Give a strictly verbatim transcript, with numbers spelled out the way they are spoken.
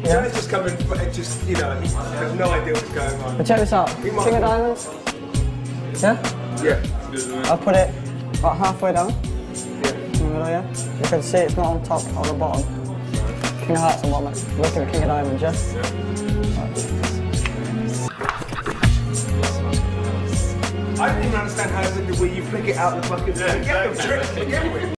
Yeah. Joe's just coming, but just, you know, he has no idea what's going on. But check this out. He King of diamonds. Yeah? Yeah. I'll put it about halfway down. Yeah. In the middle, yeah? You can see it's not on top or the bottom. King of hearts on bottom. Look at the king of diamonds, yeah? I didn't even understand how to do where you flick it out the bucket. Yeah, exactly.